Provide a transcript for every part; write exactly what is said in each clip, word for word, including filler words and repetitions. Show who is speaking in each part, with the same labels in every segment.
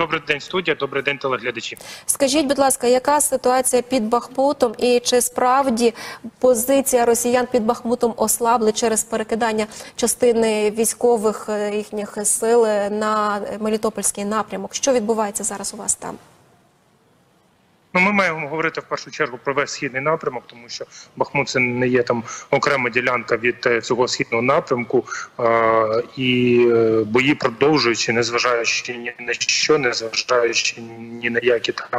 Speaker 1: Добрий день, студія, добрий день, телеглядачі.
Speaker 2: Скажіть, будь ласка, яка ситуація під Бахмутом і чи справді позиція росіян під Бахмутом ослабли через перекидання частини військових їхніх сил на Мелітопольський напрямок? Що відбувається зараз у вас там?
Speaker 1: Ну, ми маємо говорити в першу чергу про весь східний напрямок, тому що Бахмут це не є там окрема ділянка від цього східного напрямку, а, і бої продовжуючи, незважаючи ні на що, незважаючи ні на які там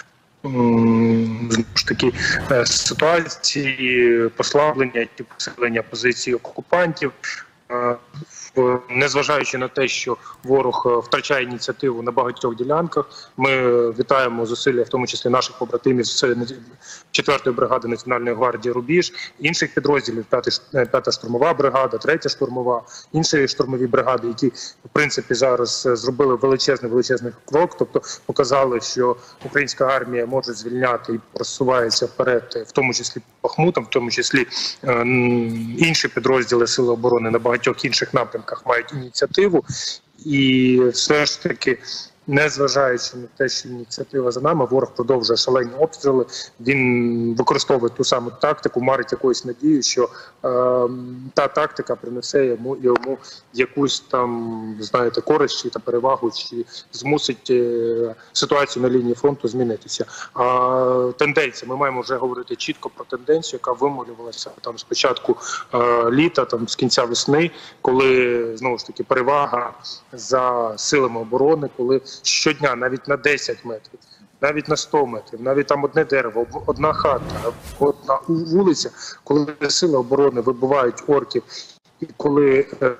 Speaker 1: знову ж таки ситуації, послаблення чи посилення позицій окупантів. Незважаючи на те, що ворог втрачає ініціативу на багатьох ділянках, ми вітаємо зусилля, в тому числі наших побратимів з четвертої бригади Національної гвардії «Рубіж», інших підрозділів, п'ята штурмова бригада, третя штурмова, інші штурмові бригади, які, в принципі, зараз зробили величезний-величезний крок, тобто показали, що українська армія може звільняти і просувається вперед, в тому числі Бахмутом, в тому числі інші підрозділи Сили оборони на багатьох інших напрямках мають ініціативу, і все ж таки, незважаючи на те, що ініціатива за нами, ворог продовжує шалені обстріли, він використовує ту саму тактику, марить якоюсь надією, що е, та тактика принесе йому, йому якусь там, знаєте, користь та перевагу, чи змусить е, ситуацію на лінії фронту змінитися. А тенденція, ми маємо вже говорити чітко про тенденцію, яка вимолювалася там з початку е, літа, там з кінця весни, коли, знову ж таки, перевага за силами оборони, коли щодня, навіть на десять метрів, навіть на сто метрів, навіть там одне дерево, одна хата, одна вулиця, коли сили оборони вибивають орків, і коли, е,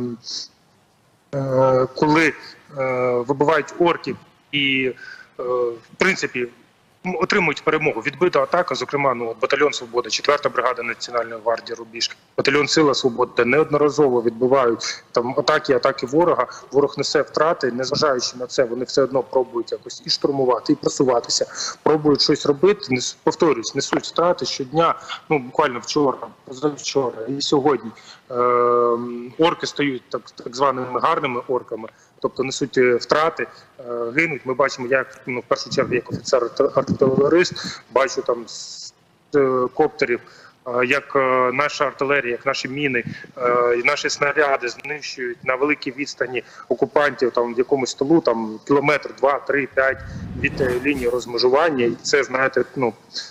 Speaker 1: е, коли е, вибивають орків і, е, в принципі, отримують перемогу. Відбита атака, зокрема, ну, батальйон «Свобода», четверта бригада Національної гвардії «Рубіж», батальйон «Сила свободи» неодноразово відбивають там атаки, атаки ворога. Ворог несе втрати, незважаючи на це, вони все одно пробують якось і штурмувати, і просуватися, пробують щось робити, нес, повторюсь, несуть втрати щодня, ну, буквально вчора, позавчора і сьогодні. Е, орки стають так, так званими гарними орками, тобто несуть втрати, гинуть. Ми бачимо, як, ну, в першу чергу, як офіцер-артилерист, бачу там з коптерів, як наша артилерія, як наші міни і наші снаряди знищують на великій відстані окупантів, там в якомусь тилу, там кілометр, два, три, п'ять від лінії розмежування. І це, знаєте, ну,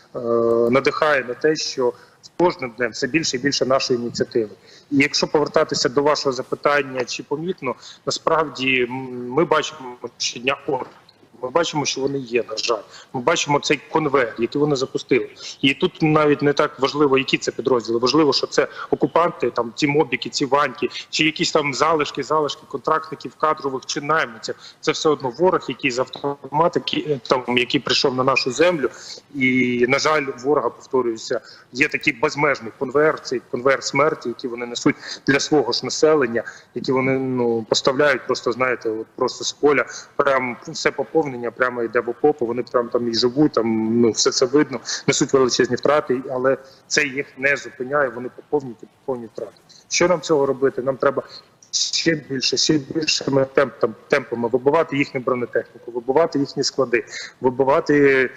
Speaker 1: надихає на те, що з кожним днем все більше і більше нашої ініціативи. І якщо повертатися до вашого запитання, чи помітно, насправді ми бачимо щодня орки. Ми бачимо, що вони є, на жаль. Ми бачимо цей конвейер, який вони запустили. І тут навіть не так важливо, які це підрозділи. Важливо, що це окупанти, там ці мобіки, ці ваньки, чи якісь там залишки, залишки контрактників кадрових чи найманців. Це все одно ворог, який з автоматики, там, який прийшов на нашу землю. І, на жаль, ворога, повторююся, є такий безмежний конвейер, цей конвейер смерті, який вони несуть для свого ж населення, які вони, ну, поставляють просто, знаєте, от просто з поля, прям все поповнення. Прямо йде в окопу, вони прямо там і живуть, там, ну, все це видно, несуть величезні втрати, але це їх не зупиняє, вони поповнюють і поповнюють втрати. Що нам цього робити? Нам треба ще більше, ще більшими темпами, темпами вибивати їхню бронетехніку, вибивати їхні склади, вибивати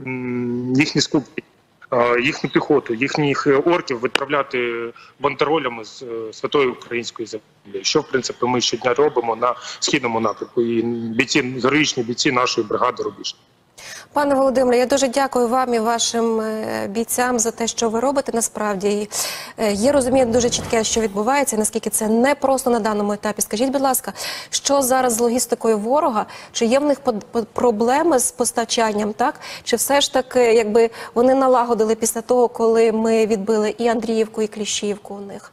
Speaker 1: м, їхні скупки, їхню піхоту, їхніх орків відправляти бандеролями з святої української землі. Що, в принципі, ми щодня робимо на східному напрямку. І бійці, героїчні бійці нашої бригади «Рубіж».
Speaker 2: Пане Володимире, я дуже дякую вам і вашим бійцям за те, що ви робите насправді. Є розуміння дуже чітке, що відбувається, наскільки це не просто на даному етапі. Скажіть, будь ласка, що зараз з логістикою ворога? Чи є в них проблеми з постачанням, так? Чи все ж таки, якби, вони налагодили після того, коли ми відбили і Андріївку, і Кліщіївку у них?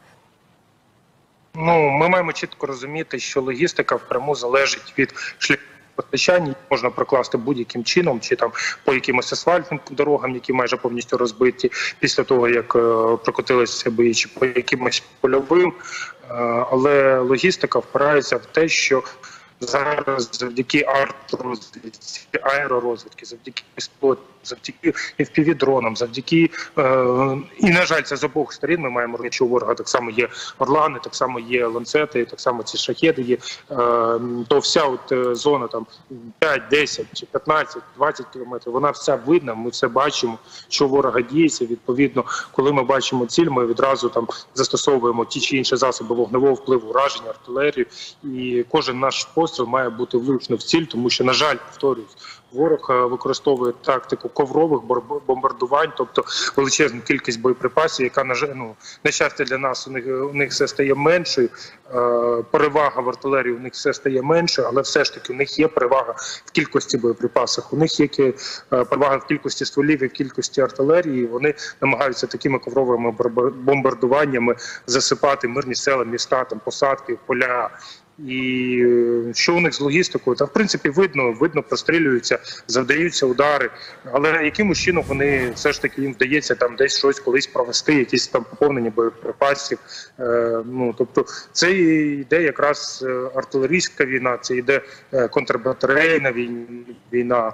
Speaker 1: Ну, ми маємо чітко розуміти, що логістика впряму залежить від шляхів постачання, можна прокласти будь-яким чином, чи там по якимось асфальтним дорогам, які майже повністю розбиті, після того, як е, прокотилися бої, чи по якимось польовим. Е, але логістика впирається в те, що зараз завдяки арт-розвідці, аеророзвідки, завдяки безпілотним завдяки еф пі ві-дронам, завдяки е, і, на жаль, це з обох сторін. Ми маємо, якщо у ворога так само є орлани, так само є ланцети, так само ці шахеди є, е, то вся от е, зона там п'ять, десять, чи п'ятнадцять, двадцять кілометрів, вона вся видна, ми все бачимо, що ворога діється. Відповідно, коли ми бачимо ціль, ми відразу там застосовуємо ті чи інші засоби вогневого впливу, ураження, артилерію, і кожен наш постріл має бути влучно в ціль, тому що, на жаль, повторюсь, ворог е, використовує тактику коврових бор- бомбардувань, тобто величезну кількість боєприпасів, яка, на жаль, ну, на щастя для нас, у них, у них все стає меншою, е, перевага в артилерії у них все стає меншою, але все ж таки у них є перевага в кількості боєприпасів, у них є ки- е, перевага в кількості стволів і в кількості артилерії, і вони намагаються такими ковровими бомбар- бомбардуваннями засипати мирні села, міста, там, посадки, поля. І е, що у них з логістикою? Та в принципі видно, видно, прострілюються, завдаються удари. Але якимось чином вони все ж таки їм вдається там десь щось колись провести, якісь там поповнення боєприпасів. Е, ну тобто, це йде якраз е, артилерійська війна, це йде е, контрбатарейна війн- війна.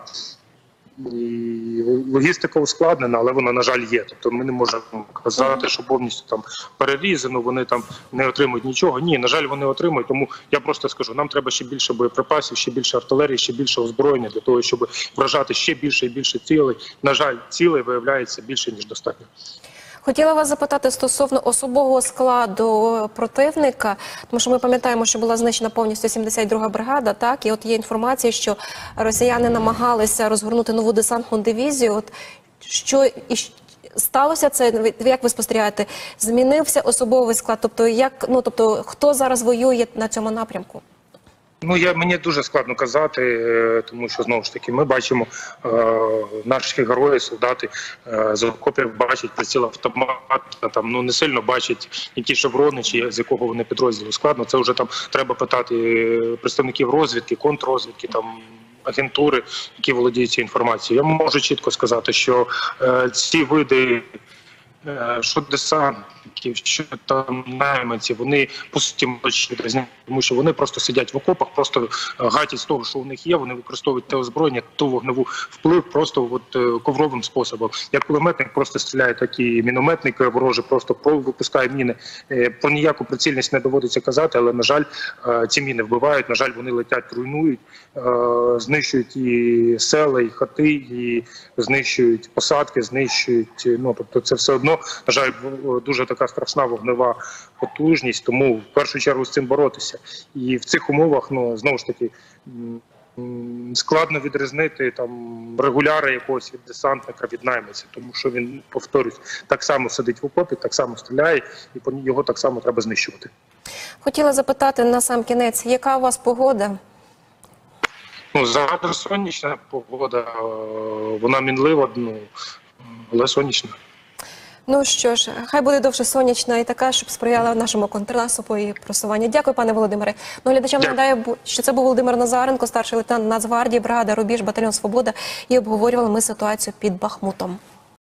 Speaker 1: І логістика ускладнена, але вона, на жаль, є. Тобто ми не можемо казати, що повністю там перерізано, вони там не отримують нічого. Ні, на жаль, вони отримують. Тому я просто скажу, нам треба ще більше боєприпасів, ще більше артилерії, ще більше озброєння для того, щоб вражати ще більше і більше цілей. На жаль, цілей виявляється більше, ніж достатньо.
Speaker 2: Хотіла вас запитати стосовно особового складу противника, тому що ми пам'ятаємо, що була знищена повністю сімдесят друга бригада, так, і от є інформація, що росіяни намагалися розгорнути нову десантну дивізію. От що і щ- сталося це? Ви- Як ви спостерігаєте? Змінився особовий склад? Тобто, як, ну, тобто, хто зараз воює на цьому напрямку?
Speaker 1: Ну, я мені дуже складно казати, е, тому що знову ж таки ми бачимо е, наші герої, солдати е, з окопів бачать приціл автомата, там ну не сильно бачать які шеврони, чи з якого вони підрозділу. Складно. Це вже там треба питати е, представників розвідки, контррозвідки, там агентури, які володіють цією інформацією. Я можу чітко сказати, що е, ці види. Е, Що десантників, що там найманці, вони по суті молодші відрізняють, тому що вони просто сидять в окопах, просто е, гатять з того, що у них є, вони використовують те озброєння, ту вогневу вплив просто от, е, ковровим способом. Як кулеметник просто стріляє, так і мінометник ворожий просто про- випускає міни. Е, Про ніяку прицільність не доводиться казати, але, на жаль, е, ці міни вбивають, на жаль, вони летять, руйнують, е, знищують і села, і хати, і знищують посадки, знищують, ну, тобто це все одно, на жаль, в- дуже така страшна вогнева потужність, тому в першу чергу з цим боротися. І в цих умовах, ну, знову ж таки, м, м, складно відрізнити там регуляра якогось від десантника, від найманця, тому що він, повторюсь, так само сидить в окопі, так само стріляє, і по- його так само треба знищувати.
Speaker 2: Хотіла запитати на сам кінець, яка у вас погода?
Speaker 1: Ну, завтра сонячна погода, е, вона мінлива, ну, але сонячна.
Speaker 2: Ну що ж, хай буде довше сонячна і така, щоб сприяла нашому контрнаступу і просуванню. Дякую, пане Володимире. Ну, глядачам
Speaker 1: Дякую.
Speaker 2: нагадаю, бу- що це був Володимир Назаренко, старший лейтенант Нацгвардії, бригада «Рубіж», батальйон «Свобода», і обговорювали ми ситуацію під Бахмутом.